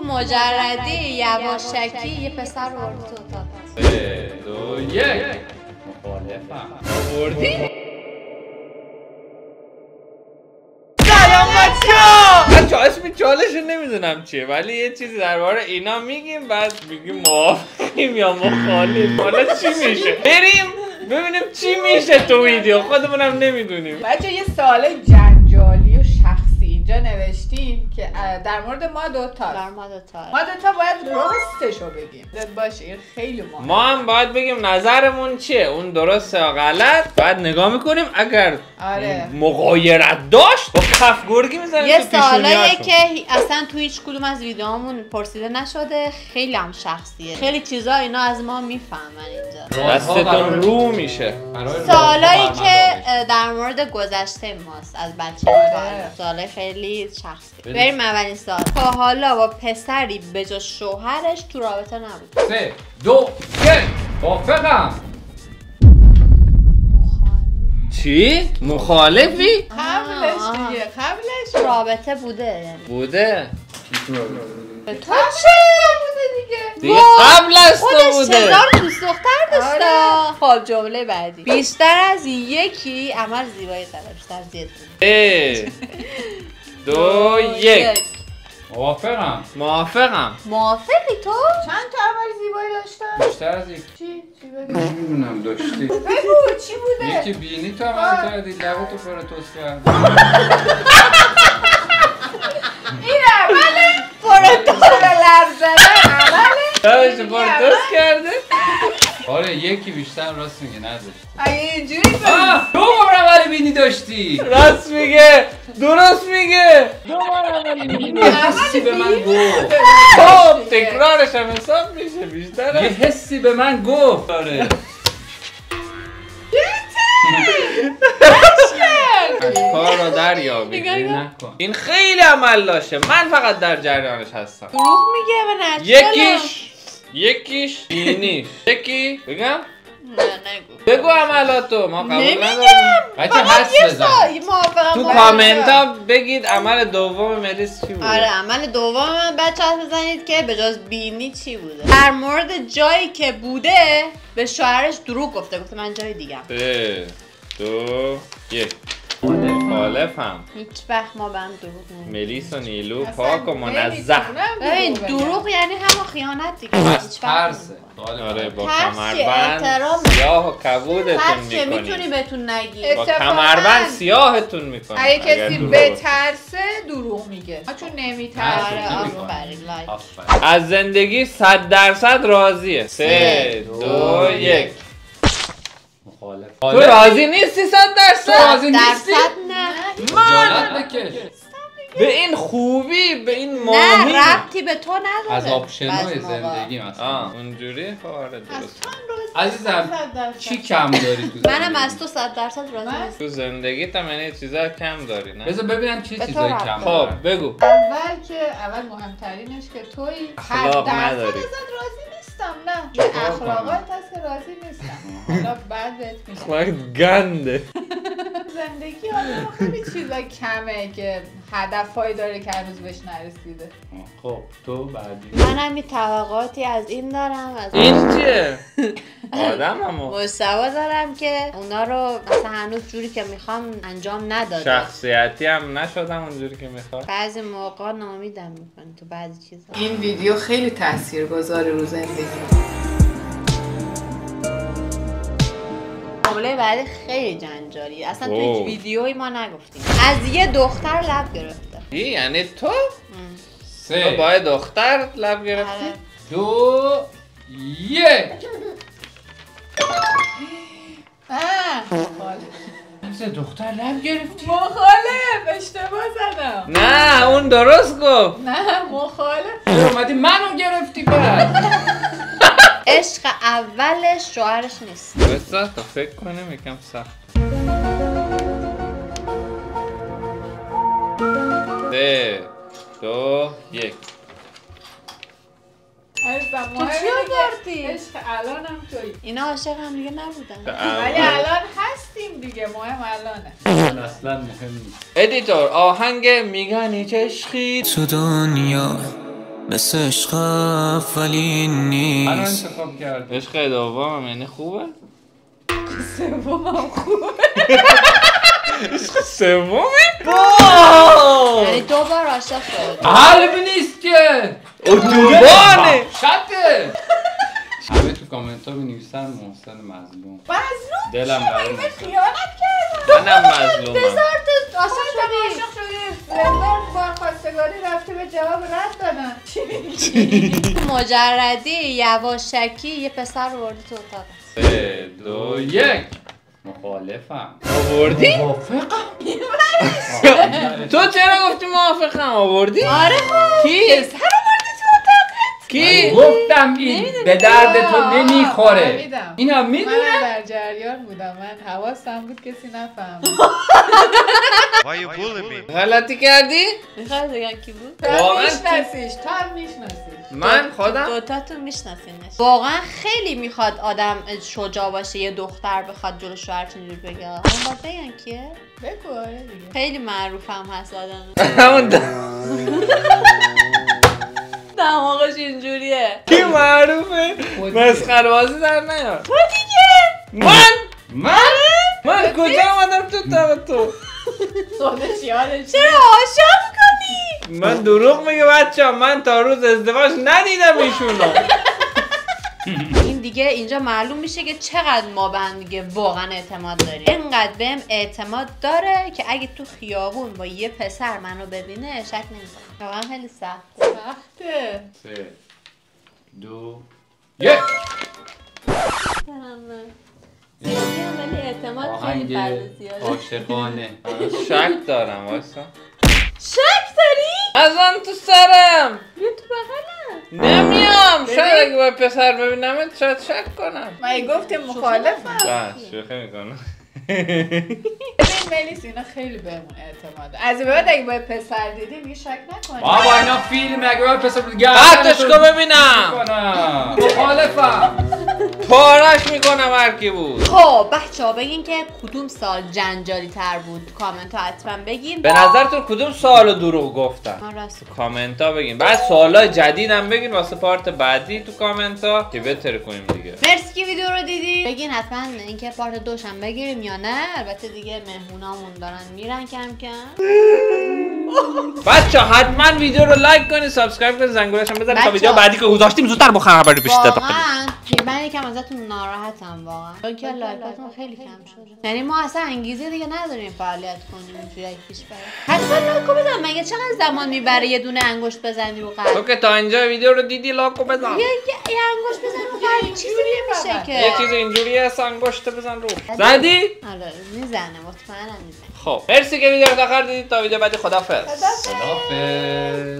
مجردی یواشکی یه پسر رو تو اتاق. 3 2 1 مخالفم. آوردی؟ سلام بچه‌ها. بچه‌ها اسم چالش نمیدونم چیه ولی یه چیزی درباره اینا میگیم بعد میگیم موافقیم یا مخالف. حالا چی میشه؟ بریم ببینیم چی میشه تو ویدیو. خودمونم نمیدونیم. بچه یه سوال جنجالی و شخصی اینجا نوشتیم که در مورد ما دوتا ما دوتا باید راستشو بگیم باشه. این خیلی مهمه. ما هم باید بگیم نظرمون چیه، اون درسته یا غلط. بعد نگاه میکنیم اگر مغایرت داشت با کف گرگی میزنیم یه تو پیشونیاشون. سوالاییه که اصلا تو هیچ کدوم از ویدیوهامون پرسیده نشده، خیلی هم شخصیه، خیلی چیزا اینا از ما میفهمن اینجا. دستتون رو میشه. سوالایی که در مورد گذشته ماست از بچگی. سوالای خیلی شخصی. بریم اولین سوال. تا حالا با پسری به جز شوهرش تو رابطه نبود؟ 3 2 1 موافقم. چی؟ مخالفی؟ قبلش دیگه قبلش رابطه بوده یعنی. بوده؟ به تو چه بوده دیگه قبل از تو خودش بوده. 1000 دوست دختر داشته. خب جمله بعدی. بیشتر از یکی عمل زیبایی داره. بیشتر از یک. 3 2 1 موافقم. موافقی تو؟ چند تا عمل زیبایی داشتن؟ بیشتر از یک. چی بگو؟ نمیدونم داشتی. بگو چی بوده؟ یکی بینی تو عمل کردی، لبتو فراتوس کرد. این عمله؟ فراتوس لب زدن عمله؟ لبش فراتوس کرده؟ آره یکی بیشتر راست میگه نداشت. اگه اینجوری بگو دو بار عمل بینی داشتی. راست میگه، درست میگه. یه حسی به من گفت. خب تکرارش هم حساب میشه بیشتر. یه حسی به من گفت. آره کار رو دریابی. نکن. این خیلی عمل داشته، من فقط در جریانش هستم. دروغ میگه به نچه. یکیش بینیش. یکی بگم؟ نه نگو. بگو عملاتو، ما قبول نداریم. بچه حس بزن. تو کامنت ها بگید عمل دوم ملیس چی بوده. آره عمل دوم من بچه هست بزنید که به جز بینی چی بوده. در مورد جایی که بوده به شوهرش دروغ گفته من جای دیگم. 3 2 1 مخالفم. هیچ وقت ما به هم دروغ نمیگیم. ملیس و نیلو پاک و منزه. ببین دروغ یعنی همون خیانت دیگه. از ترسه. آره با ترس کمربند احترام. سیاه و کبودتون ترس که میکنی. میتونی بهتون نگی. با کمربند سیاهتون میکنی. اگه کسی بترسه دروغ میگه چون نمیترسه. آره آفرین لایک. از زندگی 100% راضیه. 3 2 1 مخالف. تو راضی نیستی 100%؟ راضی نیستی؟ نه خجالت بکش. به این خوبی، به این نه ماهی. ربطی به تو نداره. از آپشنای بعضی موقع. زندگی مثلا. اونجوری آره درست. عزیزم چی کم داری تو منم از تو 100% راضی نیستم. تو زندگیت هم یعنی چیزا کم داری نه؟ بذار ببینم چه به چیزایی تو کم خب دارم. بگو. اول مهمترینش که توی اخلاق نداری. ازت راضی نیستم. نه اخلاقات هست که راضی نیستم. حالا بعد بهت میگم. اخلاقت گنده. زندگی آدم خیلی چیزا کمه که هدفهایی داره که هنوز بهش نرسیده. خب تو بعدی. منم یه توقعاتی از این دارم از این چیه؟ آدم همو مستوا دارم که اونا رو مثلا هنوز جوری که میخوام انجام ندادم. شخصیتی هم نشدم اونجوری که میخواد. بعضی موقع ناامیدم میکنه تو بعضی چیزا. این ویدیو خیلی تاثیرگذاره رو زندگی. جمله بعد خیلی جنجالیه. اصلا تو اوه. هیچ ویدیویی ما نگفتیم. از یه دختر لب گرفته. یعنی تو 3 با دختر لب گرفتی؟ آره. 2 1 مثل دختر لب گرفتی؟ مخالف اشتباه زدم. نه اون درست گفت. نه مخالف. چرا اومدی منو گرفتی بعد؟ عشق اولش شوهرش نیست. بسا تا فکر کنیم یکم سخت. 3 2 1 عزیزم تو چی آوردی؟ عشق الانم توی. اینا عاشق هم دیگه نبودن. ولی الان هستیم دیگه. مهم الانه. اصلا مهم نیست. ادیتور آهنگ میگن هیچ عشقی تو دنیا مثل عشق اولین نیست. منو انتخاب کرد. عشق دومم یعنی خوبه؟ سومم خوبه. عشق سومه؟ یعنی 2 بار عاشق شد. قلب نیست که اتوبانه. شده. همه تو کامنت ها بنویسن محسن مظلوم. مظلوم؟ دلم برای محسن. خیانت کردم. منم مظلومم. 1000 تا عاشق شدی. عاشق شدی. 1000 بار خواستگاری رفته به جواب رد دادن. چی میگی؟ مجردی یواشکی یه پسر رو بردی تو اتاق. 3 2 1 مخالفم. آوردی؟ موافقم. تو چرا گفتی موافقم آوردی؟ آره خب. کی؟ پسر رو بردی تو اتاقت. کی؟ گفتم این به درد تو نمیخوره. فهمیدم. اینا من میدونن. در جریان بودم. من حواسم بود کسی نفهمید. Why you bullying me? غلطی کردی؟ میخوای بگم کی بود؟ تو هم واقعا میشناسیش. تو هم میشناسیش. من خودم؟ دوتاتون میشناسینش. واقعا خیلی میخواد آدم شجاع باشه یه دختر بخواد جلو شوهرش اینجوری بگه. اون باید بگن کیه؟ بگو آره دیگه. خیلی معروف هم هست آدم. همون دماغش اینجوریه. کی معروفه؟ مسخره بازی در نیار. تو دیگه. من کجا آمدم تو اتاق تو؟ خودش یادش چرا عاشق کنی؟ من دروغ میگه بچه من تا روز ازدواج ندیدم ایشونو. این دیگه اینجا معلوم میشه که چقدر ما به هم دیگه واقعا اعتماد داریم. اینقدر بهم اعتماد داره که اگه تو خیابون با یه پسر منو ببینه شک نمیکنه. واقعا خیلی سخته. سخته. 3 2 1 زیادی هم ولی اعتماد خیلی آهنگ فرد زیاده. عاشقانه. شک دارم وایسا. شک داری؟ ازم تو سرم. بیا تو بغلم. نمیام. شاید اگه با پسر ببینمت شاید شک کنم. من گفتم مخالفم. بس شوخی میکنم. ببین ملیس اینا خیلی بهمون اعتماده. از این بعد اگه با پسر دیدی میگه شک نکنی. بابا اینا فیلم اگه باید پسر بود قطعش کن ببینم. مخالفم. پارش میکنم هر کی بود. خب بچه ها بگین که کدوم سال جنجالی تر بود. کامنت ها حتما بگین. به نظرتون کدوم سوالو دروغ گفتم؟ من راست کامنت ها بگین. بعد سوالای جدیدم بگین واسه پارت بعدی تو کامنت ها که بهتر کنیم دیگه. مرسی که ویدیو رو دیدی. بگین حتما اینکه پارت 2 هم بگیریم یا نه. البته دیگه مهمونامون دارن میرن کم کم. بچه حتما ویدیو رو لایک کنید، سابسکرایب کنید، زنگولش هم بزنید تا بچه‌ها. ویدیو بعدی که گذاشتیم زودتر با خبری بشید. واقعا من یکم ازتون ناراحتم واقعا. چون که لایکاتون خیلی کم شده. یعنی ما اصلا انگیزه دیگه نداریم فعالیت کنیم اینجوری پیش بره. حتما لایکو بزن. مگه چقدر زمان میبره یه دونه انگشت بزنی رو تو قلب؟ که تا اینجا ویدیو رو دیدی لایکو بزن. یه انگشت بزن رو قلب چیزی نمیشه که. یه چیز اینجوری هست انگشت بزن رو. زدی؟ آره میزنه مطمئنم میزنه. خب مرسی که ویدیو رو تا آخر دیدید. تا ویدیو بعدی خدافظ. خدافظ.